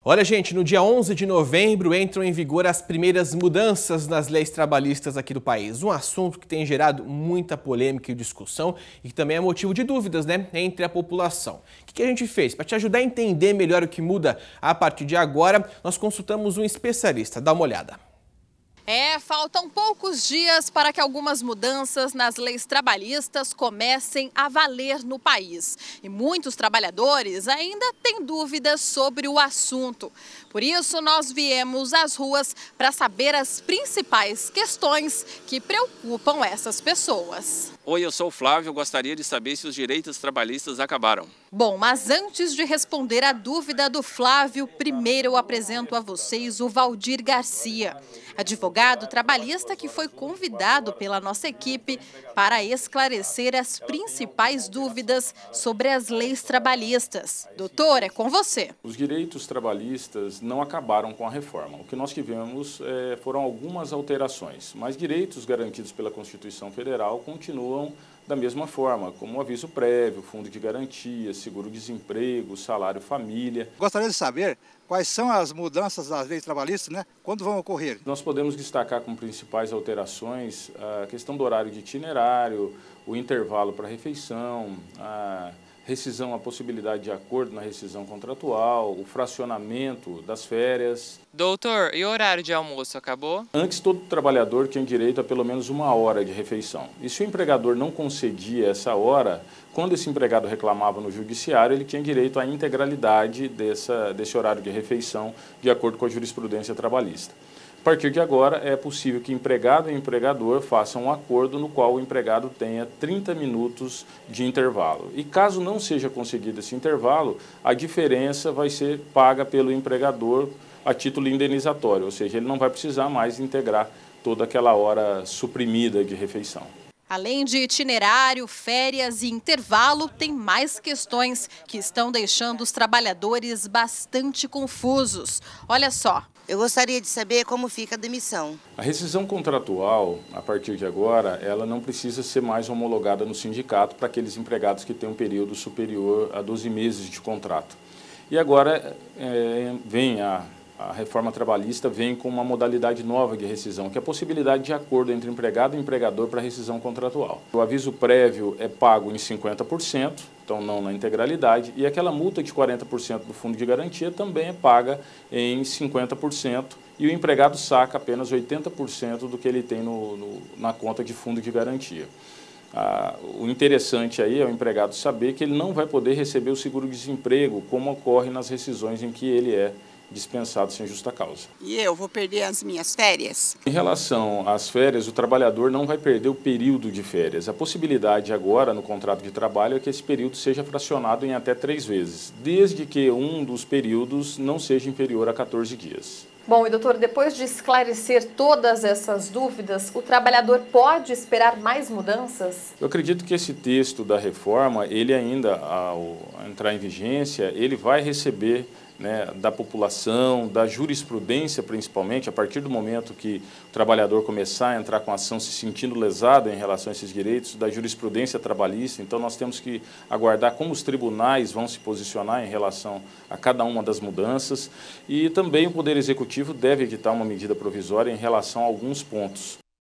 Olha, gente, no dia 11 de novembro entram em vigor as primeiras mudanças nas leis trabalhistas aqui do país. Um assunto que tem gerado muita polêmica e discussão e que também é motivo de dúvidas, entre a população. O que a gente fez? Para te ajudar a entender melhor o que muda a partir de agora, nós consultamos um especialista. Dá uma olhada. Faltam poucos dias para que algumas mudanças nas leis trabalhistas comecem a valer no país. E muitos trabalhadores ainda têm dúvidas sobre o assunto. Por isso, nós viemos às ruas para saber as principais questões que preocupam essas pessoas. Oi, eu sou o Flávio, eu gostaria de saber se os direitos trabalhistas acabaram. Bom, mas antes de responder a dúvida do Flávio, primeiro eu apresento a vocês o Valdir Garcia, advogado trabalhista que foi convidado pela nossa equipe para esclarecer as principais dúvidas sobre as leis trabalhistas. Doutor, é com você. Os direitos trabalhistas não acabaram com a reforma. O que nós tivemos foram algumas alterações, mas direitos garantidos pela Constituição Federal continuam da mesma forma, como o aviso prévio, fundo de garantia, seguro-desemprego, salário-família. Gostaria de saber quais são as mudanças das leis trabalhistas, quando vão ocorrer? Nós podemos destacar como principais alterações a questão do horário de itinerário, o intervalo para refeição, a rescisão, a possibilidade de acordo na rescisão contratual, o fracionamento das férias. Doutor, e o horário de almoço acabou? Antes, todo trabalhador tinha direito a pelo menos 1 hora de refeição. E se o empregador não concedia essa hora, quando esse empregado reclamava no judiciário, ele tinha direito à integralidade desse horário de refeição, de acordo com a jurisprudência trabalhista. A partir de agora, é possível que empregado e empregador façam um acordo no qual o empregado tenha 30 minutos de intervalo. E caso não seja conseguido esse intervalo, a diferença vai ser paga pelo empregador a título indenizatório, ou seja, ele não vai precisar mais integrar toda aquela hora suprimida de refeição. Além de itinerário, férias e intervalo, tem mais questões que estão deixando os trabalhadores bastante confusos. Olha só. Eu gostaria de saber como fica a demissão. A rescisão contratual, a partir de agora, ela não precisa ser mais homologada no sindicato para aqueles empregados que têm um período superior a 12 meses de contrato. E agora a reforma trabalhista vem com uma modalidade nova de rescisão, que é a possibilidade de acordo entre empregado e empregador para rescisão contratual. O aviso prévio é pago em 50%, então não na integralidade, e aquela multa de 40% do fundo de garantia também é paga em 50%, e o empregado saca apenas 80% do que ele tem na conta de fundo de garantia. O interessante aí é o empregado saber que ele não vai poder receber o seguro-desemprego, como ocorre nas rescisões em que ele é dispensado sem justa causa. E eu vou perder as minhas férias? Em relação às férias, o trabalhador não vai perder o período de férias. A possibilidade agora no contrato de trabalho é que esse período seja fracionado em até 3 vezes, desde que um dos períodos não seja inferior a 14 dias. Bom, e doutor, depois de esclarecer todas essas dúvidas, o trabalhador pode esperar mais mudanças? Eu acredito que esse texto da reforma, ele ainda, ao entrar em vigência, ele vai receber da população, da jurisprudência principalmente, a partir do momento que o trabalhador começar a entrar com ação se sentindo lesado em relação a esses direitos, da jurisprudência trabalhista. Então nós temos que aguardar como os tribunais vão se posicionar em relação a cada uma das mudanças, e também o Poder Executivo deve editar uma medida provisória em relação a alguns pontos.